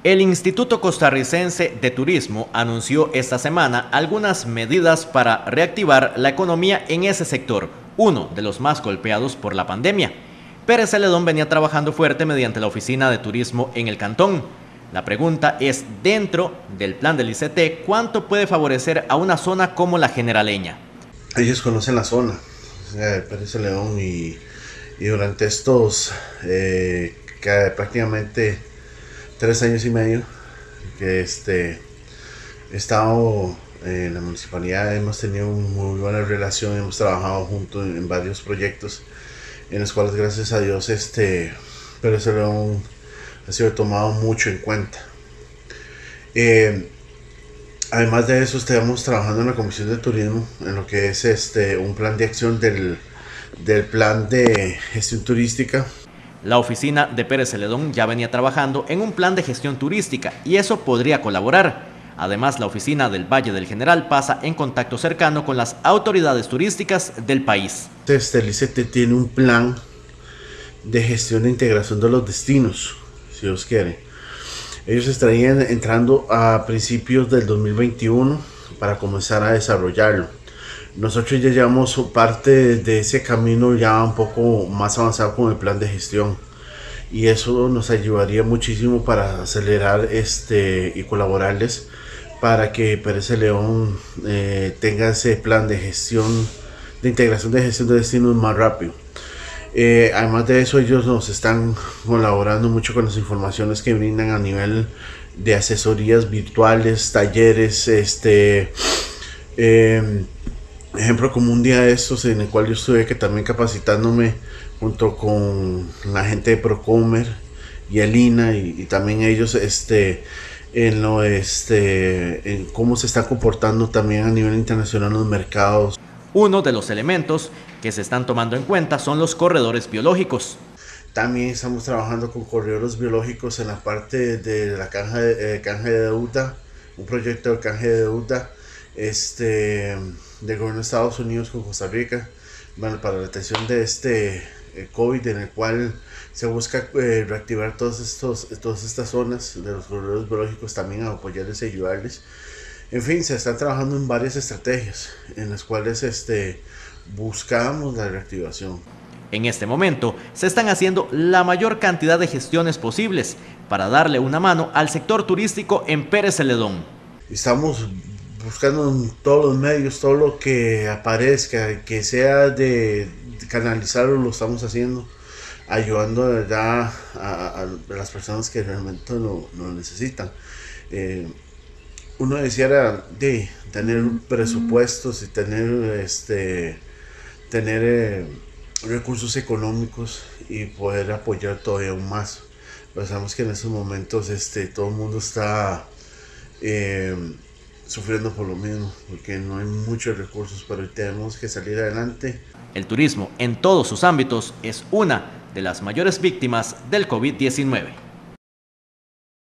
El Instituto Costarricense de Turismo anunció esta semana algunas medidas para reactivar la economía en ese sector, uno de los más golpeados por la pandemia. Pérez Celedón venía trabajando fuerte mediante la Oficina de Turismo en el cantón. La pregunta es, dentro del plan del ICT, ¿cuánto puede favorecer a una zona como la Generaleña? Ellos conocen la zona, Pérez Celedón, y durante estos prácticamente 3 años y medio que he estado en la municipalidad, hemos tenido muy buena relación, hemos trabajado juntos en varios proyectos en los cuales, gracias a Dios, Pérez Celedón ha sido tomado mucho en cuenta. Además de eso, estamos trabajando en la Comisión de Turismo en lo que es un plan de acción del plan de gestión turística. La oficina de Pérez Celedón ya venía trabajando en un plan de gestión turística y eso podría colaborar. Además, la oficina del Valle del General pasa en contacto cercano con las autoridades turísticas del país. El ICT tiene un plan de gestión de integración de los destinos, si Dios quiere. Ellos estarían entrando a principios del 2021 para comenzar a desarrollarlo. Nosotros ya llevamos parte de ese camino ya un poco más avanzado con el plan de gestión, y eso nos ayudaría muchísimo para acelerar y colaborarles para que Pérez Celedón tenga ese plan de gestión, de integración de gestión de destinos más rápido. Además de eso, ellos nos están colaborando mucho con las informaciones que brindan a nivel de asesorías virtuales, talleres, ejemplo como un día de estos en el cual yo estuve que también capacitándome junto con la gente de Procomer y el INA y también ellos en cómo se está comportando también a nivel internacional los mercados. Uno de los elementos que se están tomando en cuenta son los corredores biológicos. También estamos trabajando con corredores biológicos en la parte de la canje de deuda, un proyecto de canje de deuda del gobierno de Estados Unidos con Costa Rica, bueno, para la atención de COVID, en el cual se busca reactivar todas estas zonas de los corredores biológicos, también a apoyarles y ayudarles. En fin, se están trabajando en varias estrategias en las cuales buscamos la reactivación. En este momento se están haciendo la mayor cantidad de gestiones posibles para darle una mano al sector turístico en Pérez Celedón. Estamos buscando en todos los medios, todo lo que aparezca, que sea de canalizarlo, lo estamos haciendo, ayudando de verdad a las personas que realmente lo necesitan. Uno deseara de tener presupuestos y tener recursos económicos y poder apoyar todavía aún más. Pero sabemos que en estos momentos todo el mundo está sufriendo por lo mismo, porque no hay muchos recursos, pero tenemos que salir adelante. El turismo en todos sus ámbitos es una de las mayores víctimas del COVID-19.